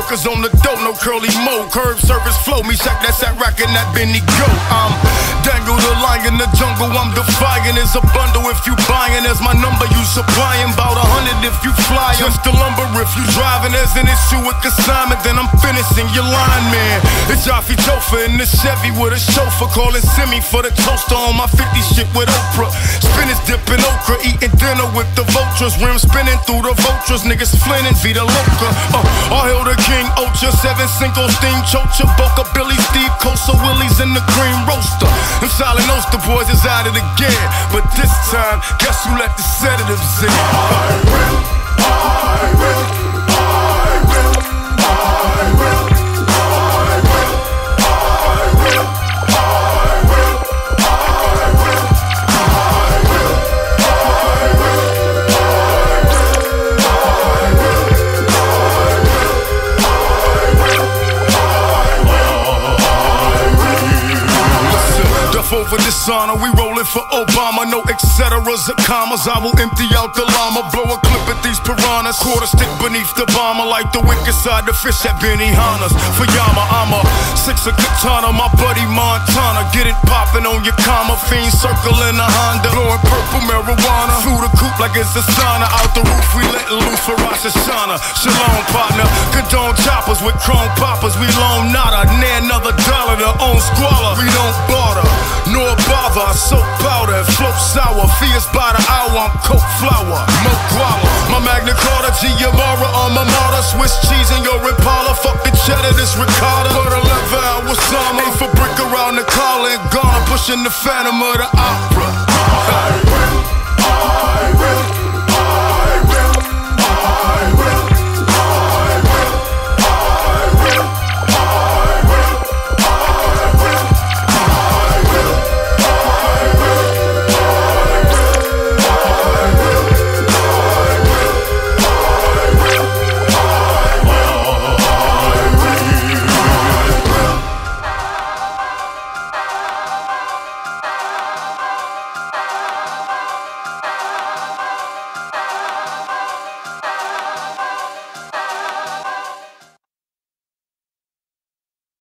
workers on the dough, no curly mo. Curb service flow, me shack that's that rack and that Benny go. I'm dangle the line in the jungle, I'm defying. There's a bundle if you buying, there's my number you supplying. About 100 if you fly, just the lumber if you driving. There's an issue with consignment, then I'm finishing your line, man. It's Jaffe Topher in the Chevy with a chauffeur, calling Simi for the toaster on my 50 shit with Oprah. Spinach dipping okra, eating dinner with the vultures. Rim spinning through the vultures, niggas flinting, Vita Loca. All hail the King Ocha, 7 Cinco steam chocha, Boca Billy, Steve Cosa, Willie's in the cream roaster. Them Silent Oster boys is at it again, but this time, guess who let the sedatives in? I will, I will, I will, I will, I will, I will, I will, I will, I will, I will, over dishonor, we rollin' for Obama. No etceteras or commas. I will empty out the llama, blow a clip at these piranhas. Quarter stick beneath the bomber, like the wicked side, the fish at Benihana's. For Yama, I'm a 6 of katana, my buddy Montana. Get it poppin' on your comma, fiend circling a Honda, blowing purple marijuana through the coupe like it's a sauna. Out the roof, we letting loose for Rosh Hashanah. Shalom, partner, condone choppers with chrome poppers. We loan nada, near another dollar to own squalor. We don't barter nor bother, I soak powder and float sour. Fierce by the hour, I'm coke flour, no guava. My Magna Carta, Giamara, alma mater. Swiss cheese in your Impala, fuck the cheddar, this ricotta. But 11 hours summer, 8 for brick around the collar and Ghana, pushing the phantom of the opera.